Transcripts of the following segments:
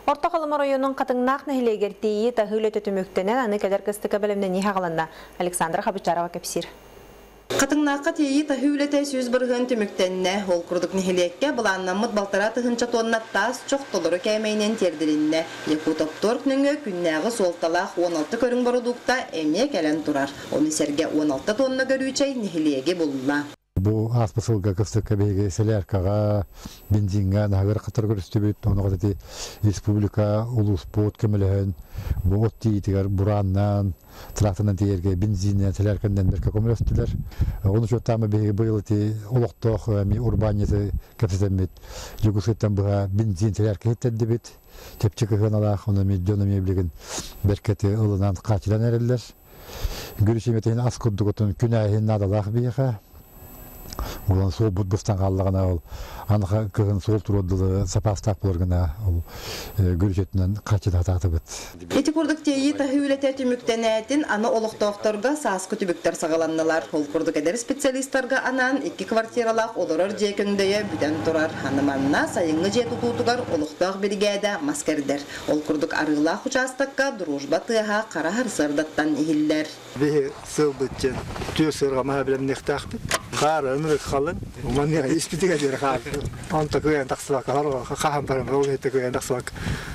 Орта Халыма районун катыңнак нәһилегертии тахылы төтүмөктенен аны кәдер кыстыка белемне ни хагаланна. Александра Хабычарова кепсир. Катыңнакка тейи тахылытай сөз бырыгын төмөктенне ол курдук нәһилекке буланнамыт балтара тыгынча тонна тас чоктолору кәймәйнен тердиринне. Якутоп нөңгө күннәгы солталах 16 көрүң борудукта эмне кәлен турар. Оны серге 16 тонна көрүүчей нәһилеге булла. Бу аспасылга кыстыкка беге селеркага бензинга нагыр катар көрүстүбүт оны катати республика улус бот кемелен бот тигер бураннан трактанан тиерге бензинен селерканден берке көмөстүлөр оны чотамы беге быйлыти олоктох ми урбаниясы капсетемит жугусеттен буга бензин селерке хеттедибит тепчекеналах оны миллионами билген беркети ылынан качылан эрелер гүрүшеметен аскуддугутун күнәһин надалах бияха. Улан сол бұстан қаллағына ол аныға кығын сол тұрудылы сапастақ болырғына ол көршетінен қачыда атақты бұд. Еті күрдік тейі тахылеті түміктенәтін аны олықтауқтарға сасқы түбіктер сағаланнылар. Ол күрдік әдер специалисттарға анан 2 квартиралақ олырыр жекіндейі бүтен тұрар. Ханыманна сайыңы жеті тұтығар олықтақ бригада маскердер. Ол күрдік арылақ участыққа дружба тыға қара харсырдаттан ехілдер. Бе сыл бұтчен түйе сырға маға білем нектақ бит. Қары өмірік қалын, ұманнеға еспетіге дер қарды. Анта көйен тақсыбақ, қахан барым, ол етті көйен тақсыбақ.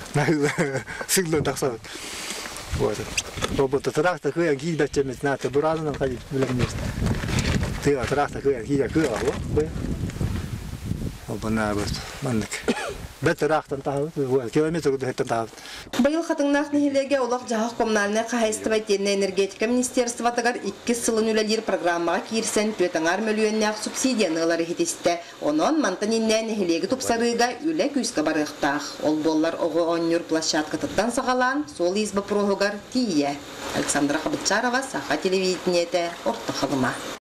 Сыңлын тақсыбақ. Роботы тұрақта көйен кей бәтчеміз, нәті бұрадынан қадет білеміз. Тыға тұрақта көйен кейде көйға ол. Ол бұна бұд, маңдық. Бәтті рақтан тағып, километр күді хеттен тағып. Байыл қатыңнақ нәхилеге олақ жағық коммунальны қағайыстыва тенне энергетика министерства тағар 2 сылын үлелер программаға кирсен төтаңар мөлуеннәқ субсидияны хетесті. Онын мантанинне нәхилеге тұпсарыға үлі күйскі барықтақ. Ол боллар оғы оннюр площадка тұттан сағалан, сол избі проғығар тие. Александра Хабычарова, Саха телевидениеті, Орта Халыма.